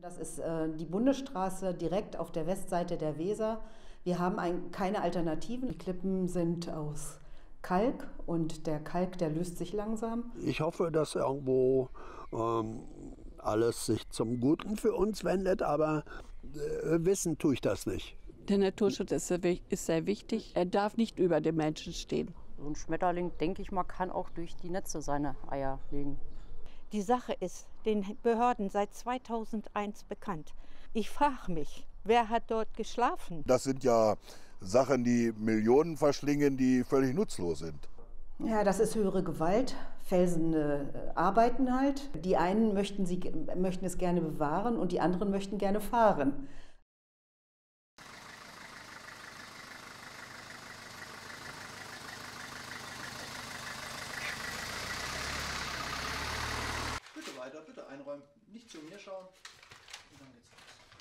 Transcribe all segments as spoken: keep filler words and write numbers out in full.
Das ist äh, die Bundesstraße direkt auf der Westseite der Weser. Wir haben ein, keine Alternativen. Die Klippen sind aus Kalk und der Kalk, der löst sich langsam. Ich hoffe, dass irgendwo ähm, alles sich zum Guten für uns wendet, aber äh, wissen tue ich das nicht. Der Naturschutz ist sehr, ist sehr wichtig. Er darf nicht über dem Menschen stehen. So ein Schmetterling, denke ich mal, kann auch durch die Netze seine Eier legen. Die Sache ist den Behörden seit zweitausendeins bekannt. Ich frage mich, wer hat dort geschlafen? Das sind ja Sachen, die Millionen verschlingen, die völlig nutzlos sind. Ja, das ist höhere Gewalt. Felsen äh, arbeiten halt. Die einen möchten, sie, möchten es gerne bewahren und die anderen möchten gerne fahren. Bitte weiter, bitte einräumen. Nicht zu mir schauen. Und dann geht's los.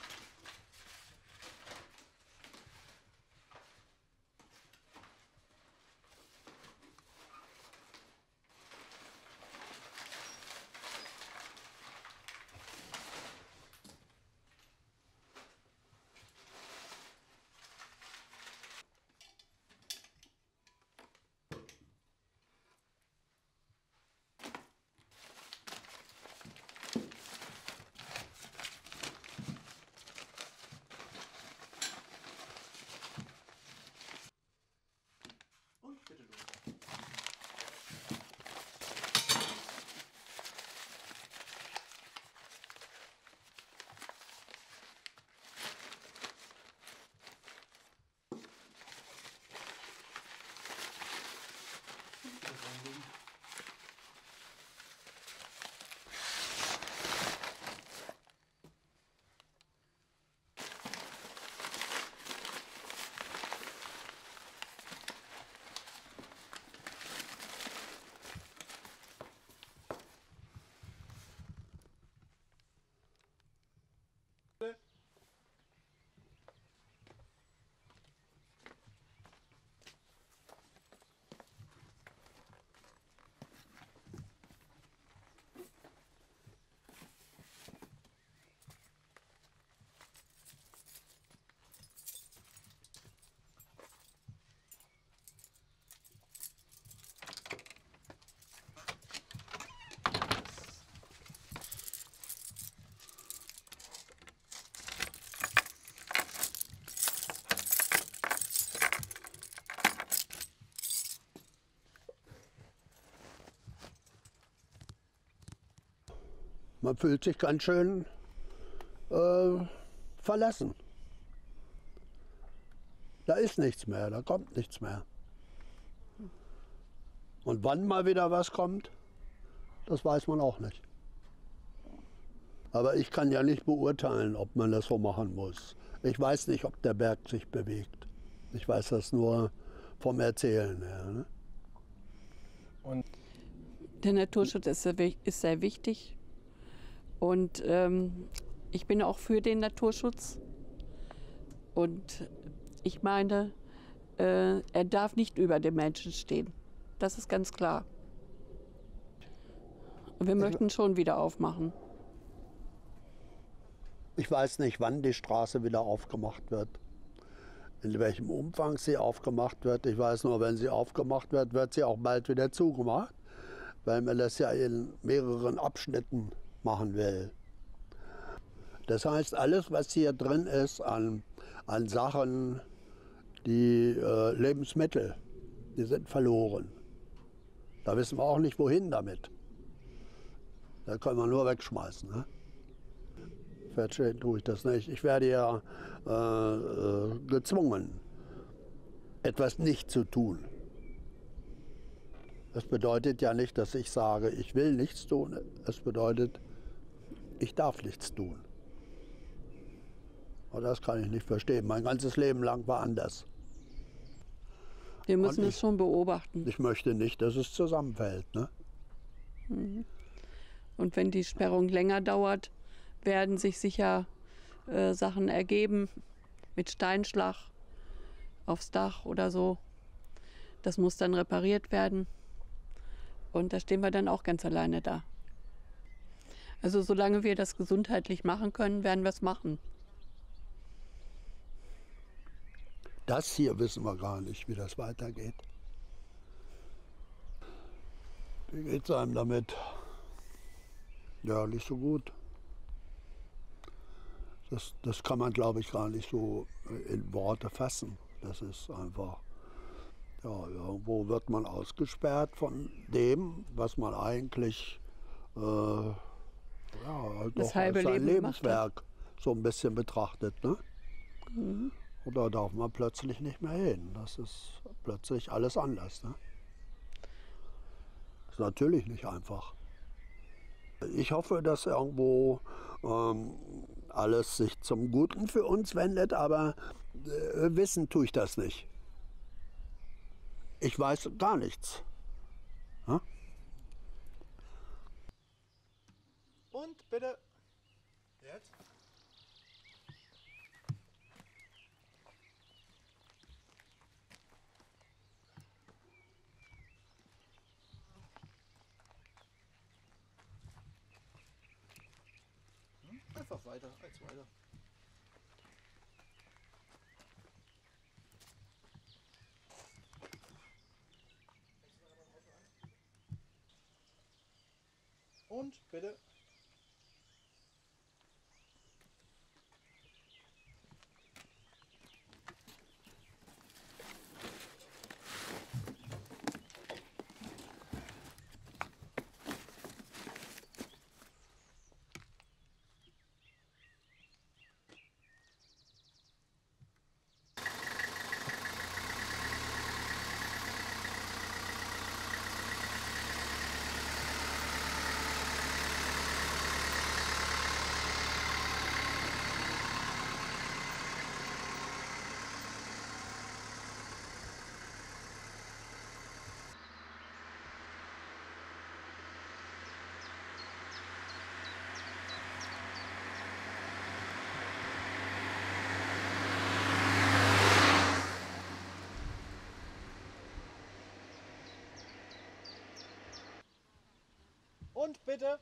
Und bitte los. Man fühlt sich ganz schön äh, verlassen. Da ist nichts mehr, da kommt nichts mehr. Und wann mal wieder was kommt, das weiß man auch nicht. Aber ich kann ja nicht beurteilen, ob man das so machen muss. Ich weiß nicht, ob der Berg sich bewegt. Ich weiß das nur vom Erzählen her. Ne? Und der Naturschutz ist sehr, ist sehr wichtig. Und ähm, ich bin auch für den Naturschutz. Und ich meine, äh, er darf nicht über dem Menschen stehen. Das ist ganz klar. Und wir möchten schon wieder aufmachen. Ich weiß nicht, wann die Straße wieder aufgemacht wird. In welchem Umfang sie aufgemacht wird. Ich weiß nur, wenn sie aufgemacht wird, wird sie auch bald wieder zugemacht. Weil man das ja in mehreren Abschnitten machen will. Das heißt, alles, was hier drin ist an, an Sachen, die äh, Lebensmittel, die sind verloren. Da wissen wir auch nicht, wohin damit. Da können wir nur wegschmeißen. Ne? Verstehen tue ich das nicht. Ich werde ja äh, äh, gezwungen, etwas nicht zu tun. Das bedeutet ja nicht, dass ich sage, ich will nichts tun. Es bedeutet, ich darf nichts tun. Und das kann ich nicht verstehen. Mein ganzes Leben lang war anders. Wir müssen ich, es schon beobachten. Ich möchte nicht, dass es zusammenfällt. Ne? Und wenn die Sperrung länger dauert, werden sich sicher äh, Sachen ergeben mit Steinschlag aufs Dach oder so. Das muss dann repariert werden. Und da stehen wir dann auch ganz alleine da. Also solange wir das gesundheitlich machen können, werden wir es machen. Das hier wissen wir gar nicht, wie das weitergeht. Wie geht es einem damit? Ja, nicht so gut. Das, das kann man, glaube ich, gar nicht so in Worte fassen. Das ist einfach, ja, irgendwo wird man ausgesperrt von dem, was man eigentlich äh, ja, halt Das doch halbe als sein Leben Lebenswerk so ein bisschen betrachtet. Ne? Mhm. Und da darf man plötzlich nicht mehr hin. Das ist plötzlich alles anders. Ne? Ist natürlich nicht einfach. Ich hoffe, dass irgendwo ähm, alles sich zum Guten für uns wendet, aber äh, wissen tue ich das nicht. Ich weiß gar nichts. Hm? Und bitte. Jetzt. Hm? Einfach weiter, als weiter. Und bitte. Und bitte.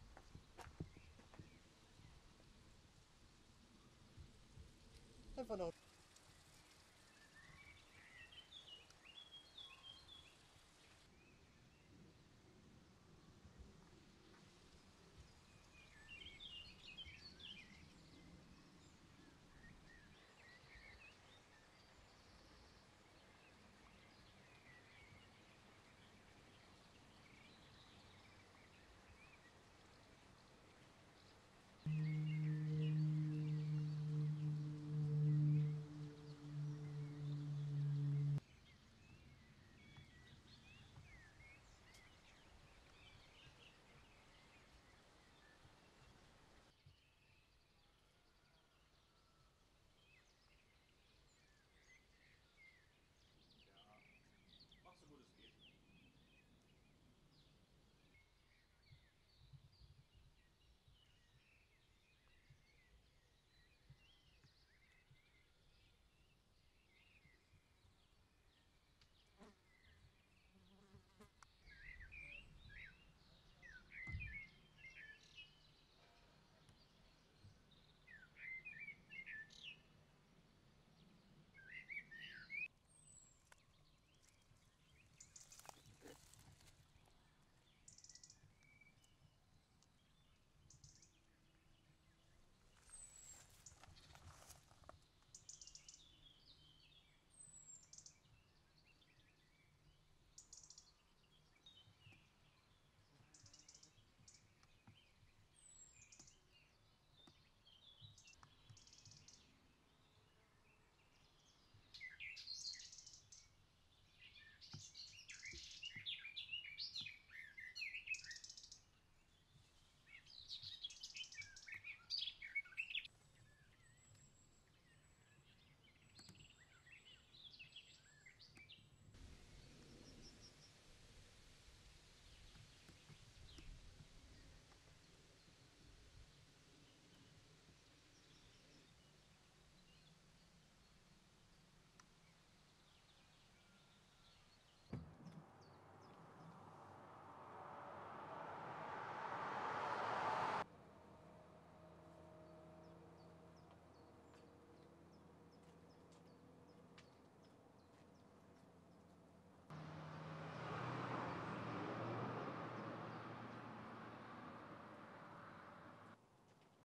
Einfach noch